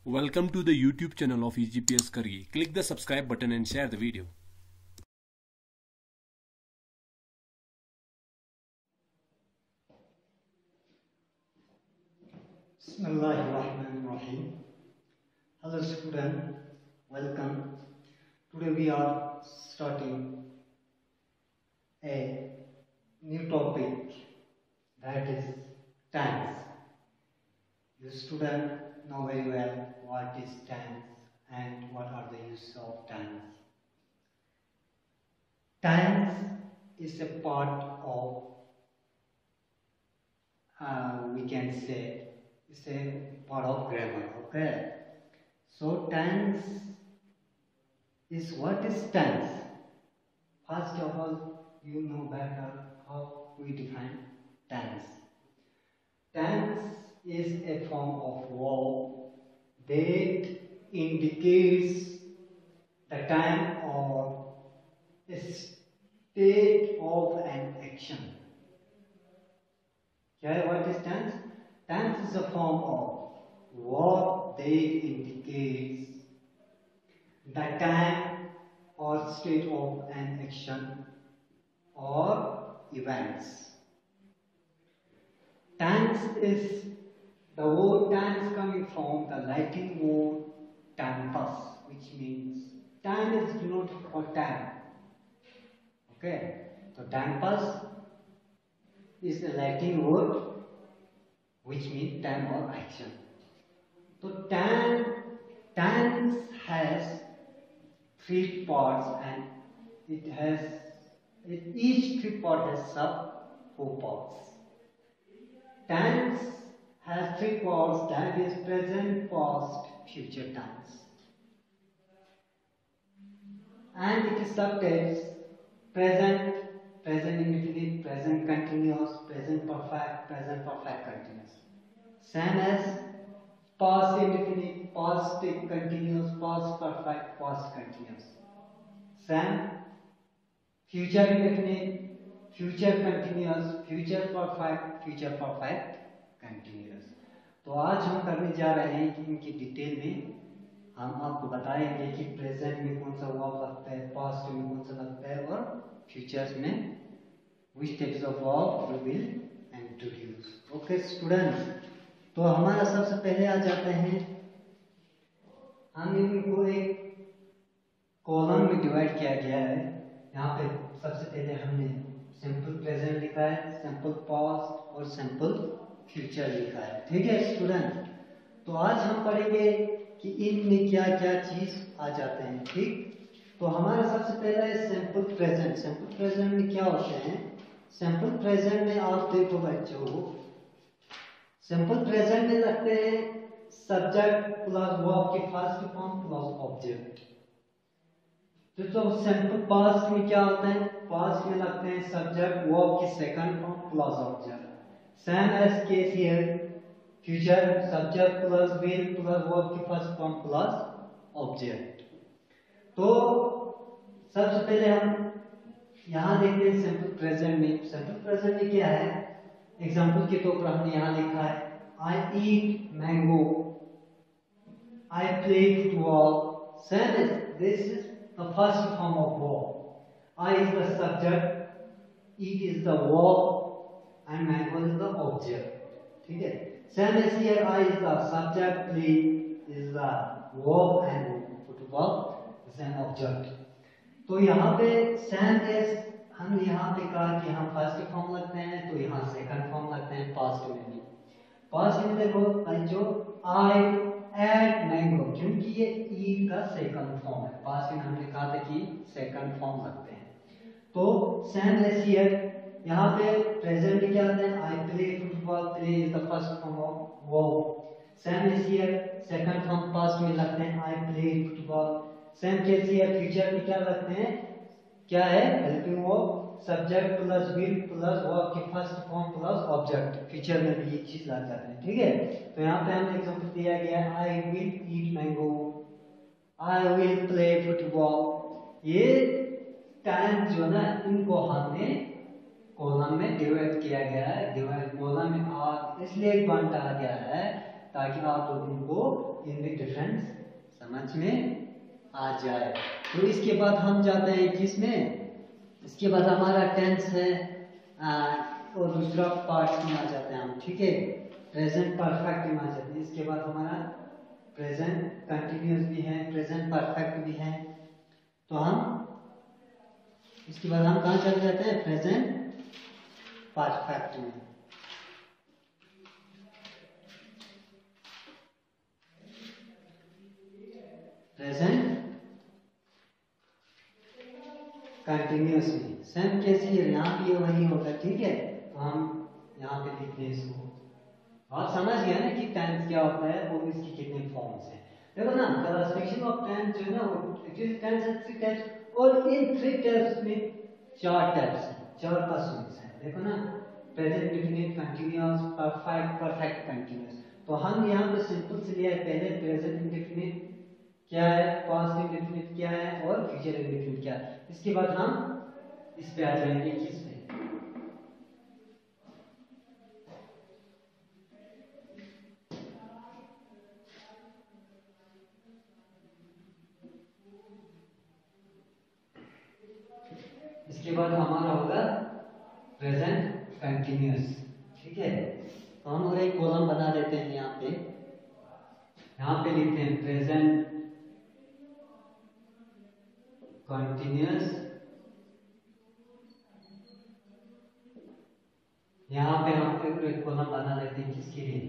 Welcome to the YouTube channel of EGPS Career. Click the subscribe button and share the video. Bismillahirrahmanirrahim. Hello student, welcome. Today we are starting a new topic, that is tense. You student know very well what is tense and what are the uses of tense. Tense is a part of, we can say, it's a part of grammar. Okay, so tense is, what is tense? First of all, you know better how we define tense. Tense is a form of verb that indicates the time or a state of an action. Okay, what is tense? Tense is a form of verb that indicates the time or state of an action or events. Tense is, the word tense coming from the Latin word tempus, which means time is denoted for time. Okay, so tempus is the Latin word which means time or action. So tense has three parts, and each three part has sub four parts. Tense has three parts, that is present, past, future tense. And it is subtext: present, present indefinite, present continuous, present perfect continuous. Same as past indefinite, past continuous, past perfect, past continuous. Same future indefinite, future continuous, future perfect continuous. तो आज हम करने जा रहे हैं कि इनकी detail में हम आपको बताएंगे कि प्रेजेंट में कौन सा वर्ब लगता है, पास्ट में कौन सा लगता है, और फ्यूचर्स में which types of verb we will introduce. Okay students, तो हमारा सबसे पहले आ जाते हैं, हम इनको एक कॉलम में डिवाइड किया गया है. यहाँ पे सबसे पहले हमने सिंपल प्रेजेंट लिखा है, सिंपल पास्ट और सिंपल फ्यूचर लिखा है. ठीक है स्टूडेंट, तो आज हम पढ़ेंगे कि इनमें क्या क्या चीज आ जाते हैं. ठीक, तो हमारा सबसे पहला है सिंपल प्रेजेंट. सिंपल प्रेजेंट में क्या होते हैं? सिंपल प्रेजेंट में आप देखो बच्चों, सिंपल प्रेजेंट में लगते हैं सब्जेक्ट प्लस वर्ब के फर्स्ट फॉर्म प्लस ऑब्जेक्ट. तो सिंपल पास्ट में क्या होता है? पास्ट में लगते हैं सब्जेक्ट वर्ब के second form plus object. Same as case here, future subject plus will plus verb के फर्स्ट फॉर्म प्लस ऑब्जेक्ट. तो सबसे पहले हम यहाँ देखते हैं सिंपल प्रेजेंट में. सिंपल प्रेजेंट में क्या है? एग्जांपल के तौर पर हमने यहाँ लिखा है I eat mango, I play football. Same as this is the first form of verb. I is the subject, eat is the verb, and mango is the object. ठीक है. Same as here, I is the subject, play is the verb, and football is an object. तो यहाँ पे same as हमने यहाँ पे कहा कि हम फर्स्ट फॉर्म लगते हैं, तो यहाँ सेकंड फॉर्म लगते हैं पास्ट में भी. पास्ट में देखो बच्चों, I एट मैंगो, क्योंकि ये ईट का सेकंड फॉर्म है. पास्ट में हमने कहा था कि सेकंड फॉर्म लगते हैं. तो सेम एज हियर, यहाँ पे प्रेजेंट में क्या होता है? I play football, play is the first form of verb. Same as here, second form past में लगते हैं I play football. Same case here, future में क्या लगते हैं? क्या है? Helping verb, subject plus will plus verb के first form plus object. Future में भी ये चीज लग जाते हैं. ठीक है, तो यहाँ पे हमने एग्जांपल दिया गया है I will eat mango, I will play football. ये टाइम जो ना, इनको हमने कॉलम में डिवाइड किया गया है. डिवाइड कॉलम में इसलिए बांटा गया है ताकि आप लोग इनको इनमें डिफरेंस समझ में आ जाए। तो इसके बाद हम जाते हैं किस में, इसके बाद हमारा टेंस है और दूसरा पार्ट में आ जाते हैं हम, ठीक है, प्रेजेंट परफेक्ट में आ जाते हैं। इसके बाद हमारा प्रेजेंट कंटिन्यूअस भी है, प्रेजेंट परफेक्ट भी है। तो हम इसके बाद हम कहाँ चले जाते हैं, प्रेजेंट परफेक्ट में। प्रेजेंट कंटिन्यूअस में सेम कैसी है, यहाँ भी वही होगा, ठीक है। तो हम यहाँ पे लिखते हैं इसको, आप समझ गए ना कि टेंस क्या होता है और इसकी कितने फॉर्म्स हैं। देखो ना, क्लासिफिकेशन ऑफ टेंस जो है ना, it is tense and three types, और इन थ्री टाइप्स में चार टाइप्स हैं, चार पर्सन्स हैं। देखो ना, present indefinite, continuous, perfect, perfect continuous. तो हम यहाँ पे सिंपल से लिया है, पहले प्रेजेंट इंडेफिनिट क्या है, पास्ट इंडेफिनिट क्या है और फ्यूचर इंडेफिनिट क्या है। इसके बाद हम इस पे आ जाएंगे, किस पे, इसके बाद हमारा होगा प्रेजेंट कंटिन्यूअस, ठीक है। तो हम और एक कॉलम बना देते हैं यहाँ पे, यहाँ पे लिखते हैं प्रेजेंट कंटिन्यूअस, यहाँ पे हम एक कॉलम बना देते हैं किसके लिए,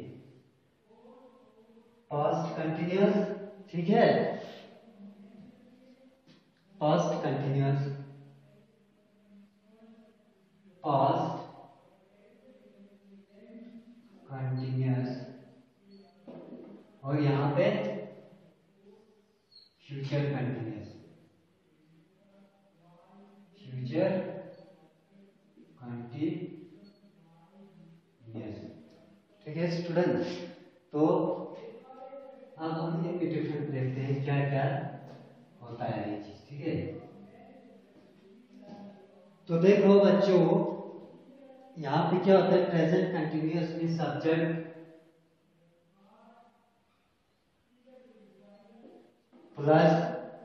पास्ट कंटिन्यूअस, ठीक है, पास्ट कंटिन्यूअस, पास्ट कंटिन्यूअस, और यहाँ पे फ्यूचर कंटिन्यूअस, फ्यूचर कंटिन्यूअस, ठीक है स्टूडेंट। तो अब हम इनमें डिफरेंस देखते हैं क्या क्या होता है ये चीज, ठीक है। तो देखो बच्चों, यहाँ पे क्या होता है, प्रेजेंट कंटिन्यूअस में subject plus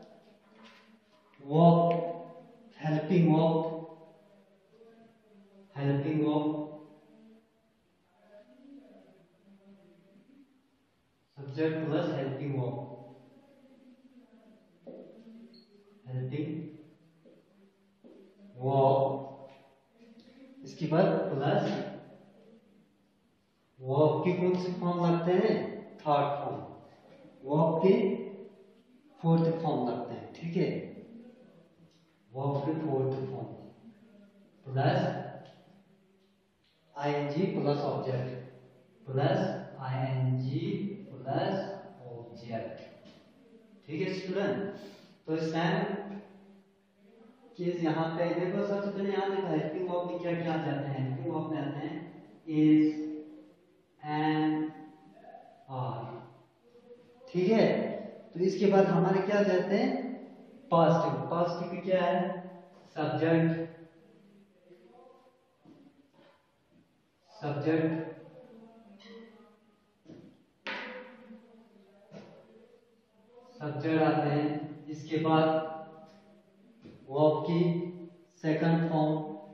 verb, helping verb, helping verb, subject plus helping verb, helping verb, इसके बाद प्लस वर्ब की कौन से फॉर्म लगते हैं, थर्ड फॉर्म, वर्ब के फोर्थ फॉर्म लगते हैं, ठीक है, वर्ब के fourth form, plus ING plus object, plus ING plus object, ठीक है स्टूडेंट। तो सेम केस यहाँ पे देखो, सबसे पहले यहाँ देखो हेल्पिंग वर्ब में क्या क्या आ जाते हैं, हेल्पिंग वर्ब में आते हैं इज, एंड, आर, ठीक है। तो इसके बाद हमारे क्या जाते हैं, पास्ट, पास्ट में क्या है, सब्जेक्ट, सब्जेक्ट, सब्जेक्ट आते हैं। इसके बाद वर्ब की सेकंड फॉर्म,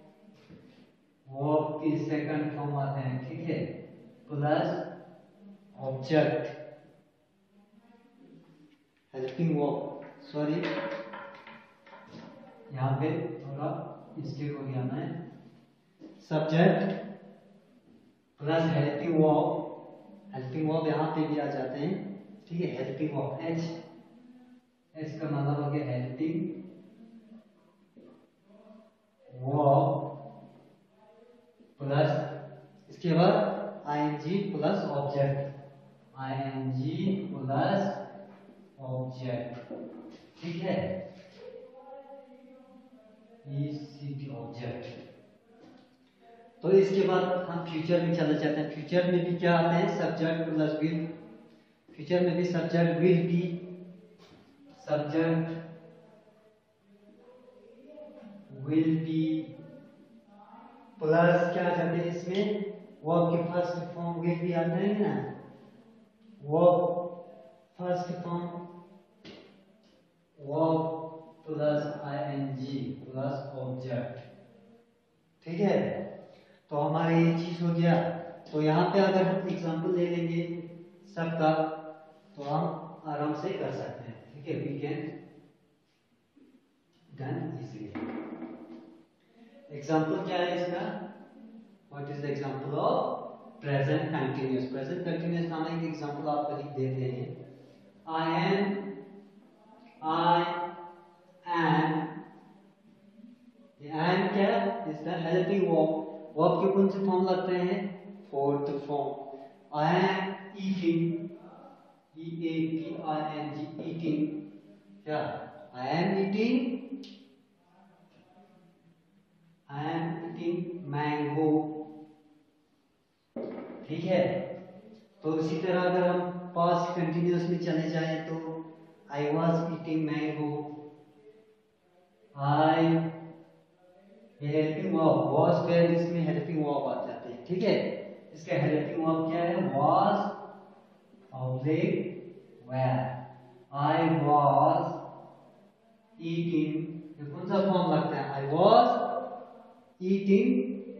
वर्ब की सेकंड फॉर्म आते हैं, ठीक है, plus object, helping verb, sorry यहाँ पे थोड़ा इसके हो गया मैं, subject plus helping verb, helping verb यहाँ पे भी आ जाते हैं, ठीक है, हेल्पिंग वर्ब, एच, एच का मतलब हो गया हेल्पिंग वर्ब, प्लस इसके बाद ING plus object, ING plus object, ठीक है, ईसीटी ऑब्जेक्ट। तो इसके बाद हम फ्यूचर में चले जाते हैं। फ्यूचर में भी क्या आते हैं, सब्जेक्ट प्लस विल, फ्यूचर में भी subject will be, subject will be plus क्या आ जाते हैं इसमें, वर्ब के फर्स्ट फॉर्म विल बी आते हैं ना, verb first form verb plus ING plus object, ठीक है। तो हमारा ये चीज हो गया। तो यहाँ पे अगर हम एग्जांपल ले लेंगे सबका तो हम आराम से कर सकते हैं, ठीक है। We can done easily. Example क्या है इसका? What is the example of present continuous? Present continuous नाम एक एग्जांपल आपको लिख देते हैं। आई एम एंड क्या is the helping verb. Verb के कौन से फॉर्म लगते हैं? Fourth form. I am eating, EATING, eating. क्या? आई एम ईटिंग मैंगो, ठीक है। तो उसी तरह अगर हम पास्ट कंटिन्यूअस में चले जाएं तो I was eating mango, I helping verb, was फिर इसमें हेल्पिंग वर्ब आ जाते हैं, ठीक है। इसका हेल्पिंग वर्ब क्या है? Was object where. I was eating, ये कौन सा फॉर्म लगता है? I was eating,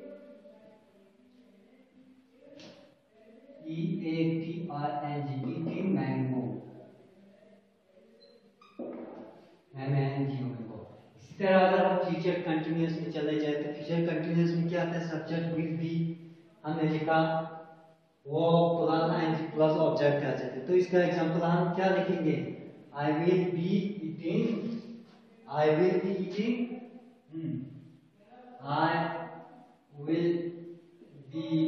EATING, eating mango, MANGO। इसी तरह अगर हम फ्यूचर कंटिन्यूअस में चले जाए तो फ्यूचर कंटिन्यूअस में क्या आता है? सब्जेक्ट विल बी, हमने लिखा verb plus ING plus object आ जाते हैं। तो इसका एग्जांपल हम क्या लिखेंगे? I will be eating, I will be eating, I will be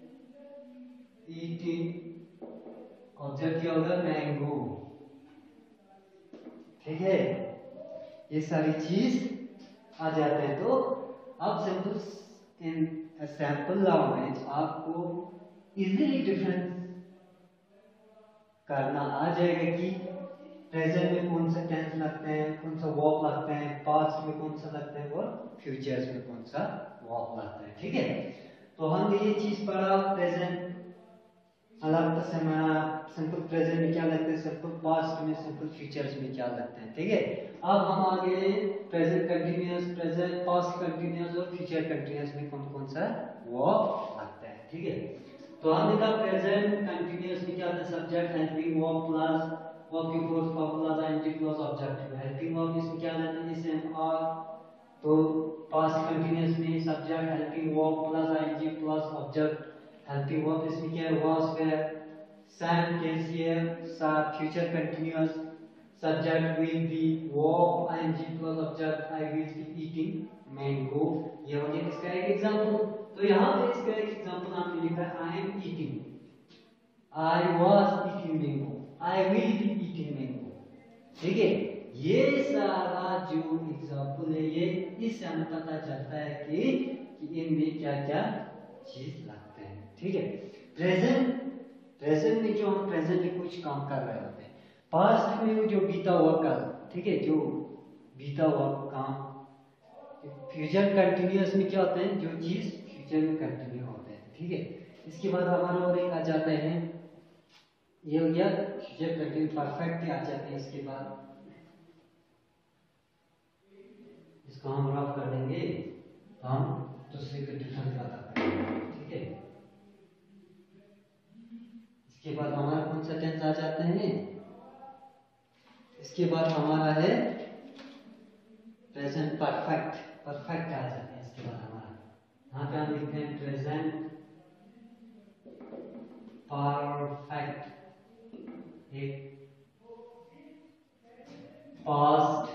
eating, object क्या होगा? मैंगो, ठीक है। ये सारी चीज आ जाते हैं। तो अब सिंपल इन सैंपल लैंग्वेज आपको इजीली डिफरेंस करना आ जाएगा कि प्रेजेंट में कौन सा टेंस लगते हैं, कौन सा वर्ब लगते हैं, पास्ट में कौन सा लगते हैं और फ्यूचर्स में कौन सा वर्ब लगता है, ठीक है। तो हमने ये चीज पढ़ा प्रेजेंट अलग से हमारा सिंपल प्रेजेंट में क्या लगता है, सिंपल पास्ट में, सिंपल फ्यूचर्स में क्या लगता है, ठीक है। अब हम आगे present continuous, present past continuous और फ्यूचर कंटिन्यूअस में कौन कौन सा वर्ब लगता है, ठीक है। तो हमने कहा प्रेजेंट कंटिन्यूअस में क्या होता है? Subject helping verb plus verb की fourth form plus ING plus object. Helping verb इसमें क्या रहता है? जैसे आर। तो पास्ट कंटिन्यूअस में subject helping verb plus ING plus object. Helping verb इसमें क्या है? Was where. Same can here. Future continuous subject will be verb ING plus object I will be eating mango. ये हो गया इसका एक एग्जांपल। तो यहाँ पे इसका एक एग्जांपल हमने लिखा है I am eating, I was eating mango, I will be eating mango, ठीक है। ये सारा जो एग्जांपल है ये इससे हमें पता चलता है कि इनमें क्या क्या चीज लगते हैं, ठीक है। प्रेजेंट में जो हम प्रेजेंट में कुछ काम कर रहे होते हैं, पास्ट में जो बीता हुआ कल, ठीक है, जो बीता हुआ काम। फ्यूचर कंटिन्यूअस में क्या होते हैं? जो चीज फ्यूचर में कंटिन्यू होते हैं, ठीक है। इसके बाद हमारा और एक आ जाता है, ये हो गया फ्यूचर कंटिन्यू परफेक्ट आ जाते हैं। इसके बाद इसको हम रफ कर देंगे तो हम दूसरे का डिफरेंस पता करेंगे, ठीक है। इसके बाद हमारा कौन सा टेंस आ जाते हैं? इसके बाद हमारा है प्रेजेंट परफेक्ट, परफेक्ट आ जाते हैं। इसके बाद हमारा यहाँ पे हम लिखते हैं प्रेजेंट परफेक्ट, एक past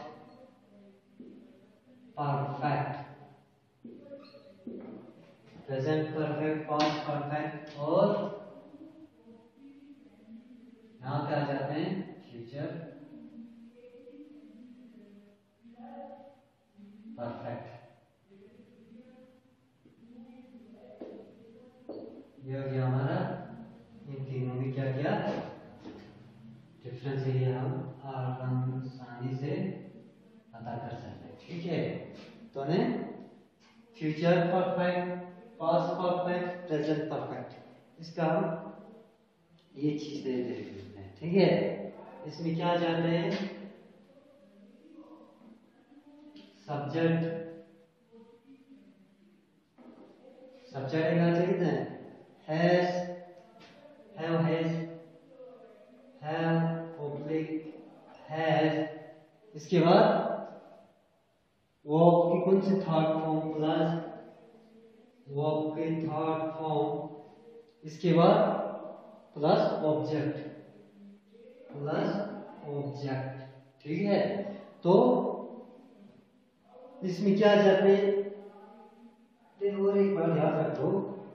perfect, present perfect, past perfect और यहाँ पे आ जाते हैं फ्यूचर परफेक्ट। ये हो गया हमारा, इन तीनों में क्या क्या डिफरेंस है ये हम आसानी से पता कर सकते हैं, ठीक है। तो ने future perfect, past perfect, present perfect, इसका हम ये चीज दे देते हैं, ठीक है। इसमें क्या आ जाते हैं, सब्जेक्ट, सब्जेक्ट क्या चाहिए था, has, has, have, oblique, has. इसके बाद वर्ब की कौन सी थर्ड फॉर्म, प्लस वर्ब की थर्ड फॉर्म, इसके बाद प्लस ऑब्जेक्ट, प्लस ऑब्जेक्ट, ठीक है। तो इसमें क्या आ जाते हैं, और एक बार याद रखो,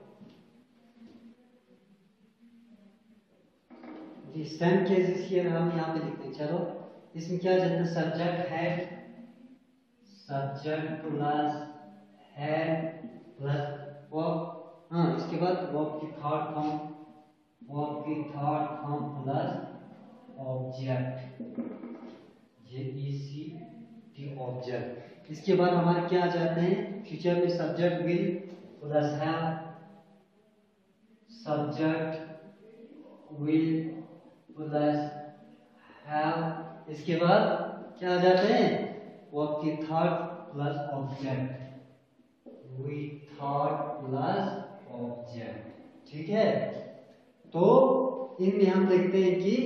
सेम केसेस हियर हम यहाँ पे लिखते हैं। चलो इसमें क्या आ जाता है, subject had, subject plus had plus verb, हाँ इसके बाद वर्ब की थर्ड फॉर्म, वर्ब की third form plus object, JECT object. इसके बाद हमारे क्या आ जाते हैं, फ्यूचर में subject will plus have, subject will plus have. इसके बाद क्या आ जाते हैं, वर्ब की third plus object, with third plus object, ठीक है। तो इनमें हम देखते हैं कि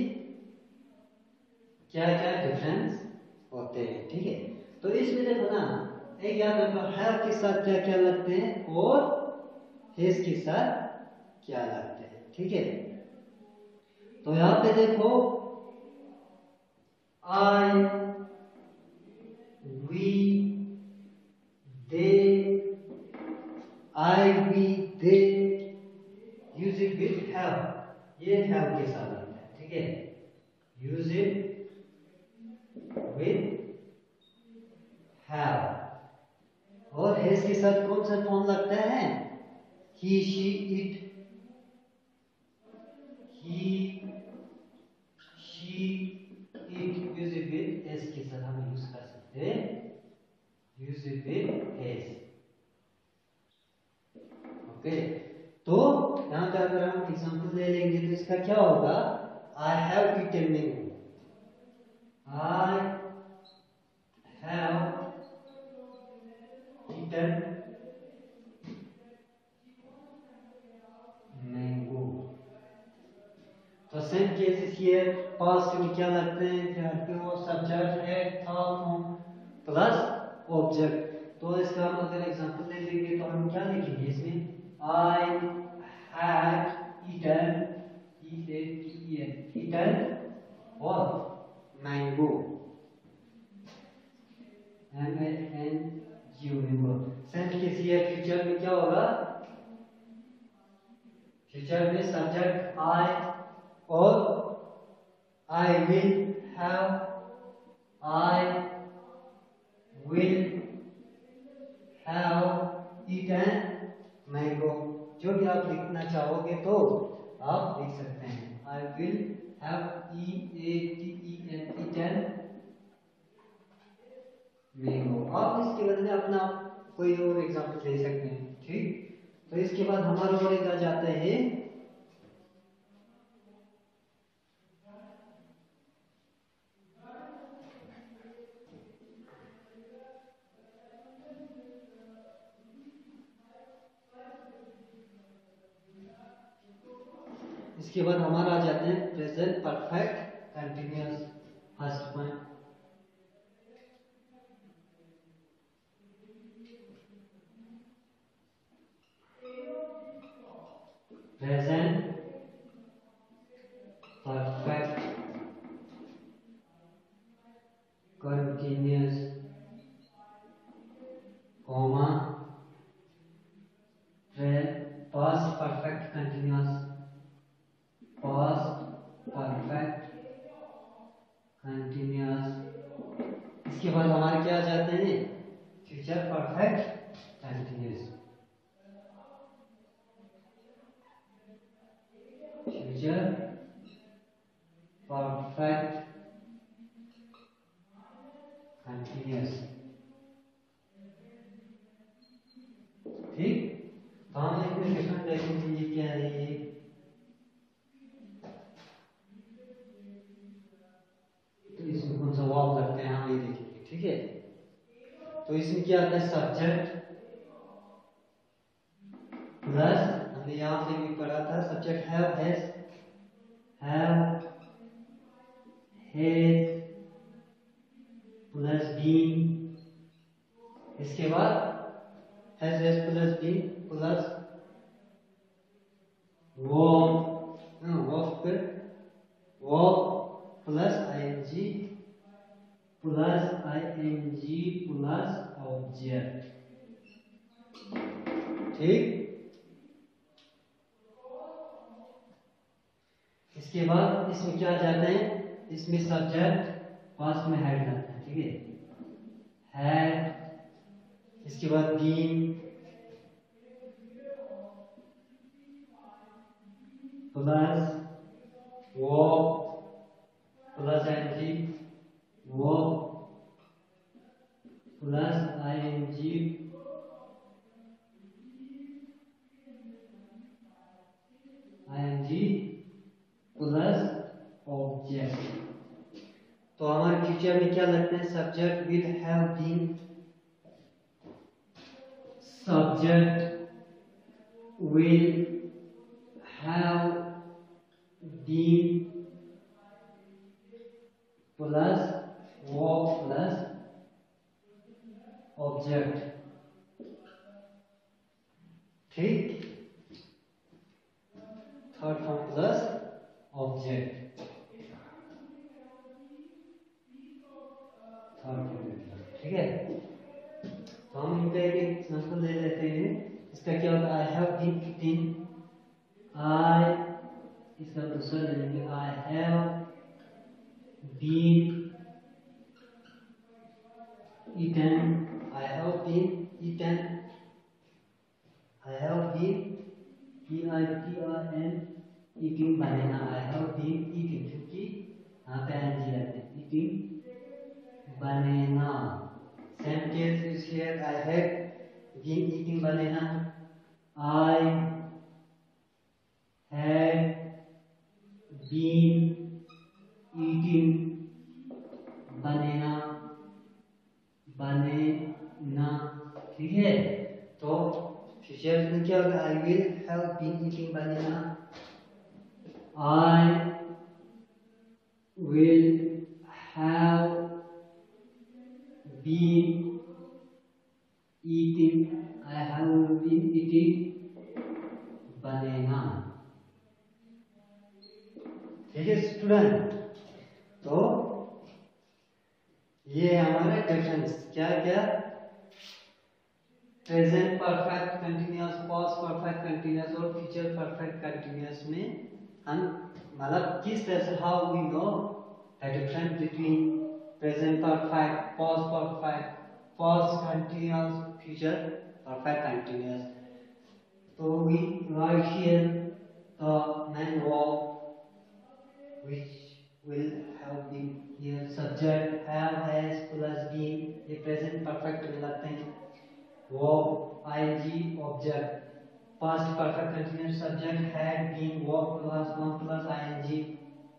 क्या क्या डिफरेंस होते हैं, ठीक है। तो इसमें देखो ना, एक याद रखो, हैव के साथ क्या क्या लगते हैं और हैज के साथ क्या लगते हैं, ठीक है। तो यहां पे देखो, I, we, they, I, we, they, use it with have, ये हैव के साथ लगता है, ठीक है। Use it with have. और हैज के साथ कौन सा फॉर्म लगता है, he, she, it, he, she, it, use it with S के साथ हम यूज कर सकते हैं, use it with S, okay. तो यहां पे अगर हम एग्जांपल ले लेंगे तो इसका क्या होगा, I have eaten mango, I have eaten mango. तो सेम केसेस हियर, पास्ट में क्या लगते हैं, क्या हो, सब्जेक्ट है, थर्ड फॉर्म प्लस ऑब्जेक्ट। तो इसका हम अगर एग्जांपल ले लेंगे तो हम क्या लिखेंगे इसमें, आई हैड ईटन, ईटन और mango, MANGO, mango. Same case here, future में क्या होगा, फ्यूचर में सब्जेक्ट आई और I will have, I will have eaten mango. जो भी आप लिखना चाहोगे तो आप लिख सकते हैं, I will have eaten mango. आप इसके बदले अपना कोई और एग्जांपल दे सकते हैं, ठीक। तो इसके बाद हमारा और एक आ जाता है, इसके बाद हमारा आ जाते हैं present perfect continuous, first point. Present perfect continuous, comma, past perfect continuous, past perfect continuous. इसके बाद हमारे क्या आ जाते हैं, future perfect continuous, future perfect continuous, ठीक। तो हम इसमें डिफरेंट देखेंगे, ये क्या है, ये तो इसमें क्या आता है सब्जेक्ट प्लस, हमने यहाँ पे भी पढ़ा था subject have has plus been, इसके बाद has plus been plus verb plus ING plus object. ठीक, इसके बाद इसमें क्या जाते हैं, इसमें सब्जेक्ट पास्ट में हेड जाता है। ठीक है, हेड, इसके बाद been plus verb plus ING verb plus ING plus object. तो हमारे फ्यूचर में क्या लगता है, subject with have been, subject will have been plus verb plus object. ठीक, थर्ड फॉर्म प्लस ऑब्जेक्ट, ठीक है। तो हम इनका एक एग्जांपल ले लेते हैं। इसका क्या होता है, I have been eating, I, इसका दूसरा ले लेंगे, I have been eaten, I have been eaten, I have been EITIN eating banana, I have been eating, क्योंकि यहाँ पे एनजी रहते हैं, eating banana. Same case is here, I had been eating banana, I had been eating banana, ठीक है। तो future में क्या होगा, I will have been eating banana, I will have been eating, I have been eating banana. ठीक है student, तो ये हमारे डिफरेंस क्या क्या, present perfect continuous, past perfect continuous और फ्यूचर परफेक्ट कंटिन्यूअस में हम मतलब किस तरह से, how we know the difference between present perfect, past perfect, past continuous, future perfect continuous. तो we write here the main verb which will have been here, subject have has plus been, ये present perfect में लाते हैं, verb ing object, past perfect continuous subject had been verb plus one plus ing,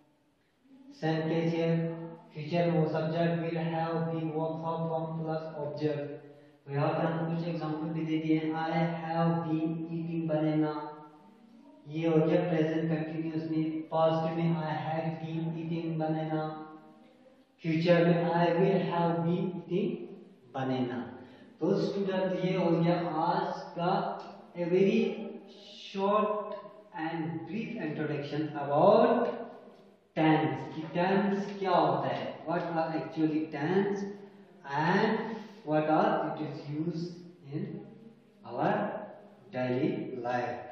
same case here, future वो subject will have been verb from one plus object। तो यहाँ पे हम कुछ example भी दे दिए हैं, I have been eating banana, ये हो गया प्रेजेंट कंटिन्यूअस में, पास्ट में I had been eating banana, future में I will have been eating banana। तो स्टूडेंट ये हो गया आज का a very short and brief introduction about tense, कि टेंस क्या होता है, what are actually tense and what are it is used in our daily life.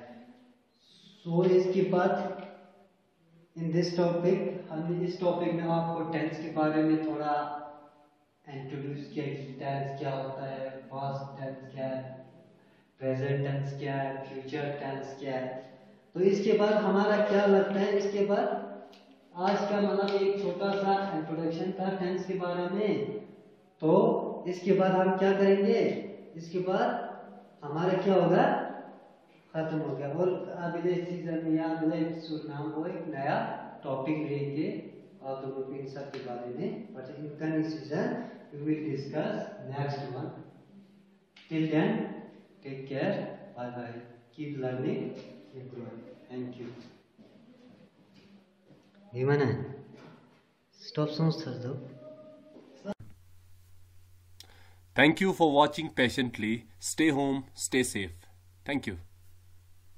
So इसके बाद इन दिस टॉपिक, हमने इस टॉपिक में आपको टेंस के बारे में थोड़ा इंट्रोड्यूस किया कि टेंस क्या होता है, पास्ट टेंस क्या है, प्रेजेंट टेंस क्या है, फ्यूचर टेंस क्या है। तो इसके बाद हमारा क्या लगता है, इसके बाद आज का मतलब एक छोटा सा इंट्रोडक्शन था टेंस के बारे में। तो इसके बाद हम क्या करेंगे, इसके बाद हमारा क्या होगा, खत्म हो गया, और अगले सीजन में या अगले एपिसोड में हम वो एक नया टॉपिक लेके आप लोगों को इन सब के बारे में, but in coming season we will discuss next one Till then, take care. Bye bye. Keep learning, keep growing. Thank you. Himana, stop songs, sir. Thank you for watching patiently. Stay home, stay safe. Thank you.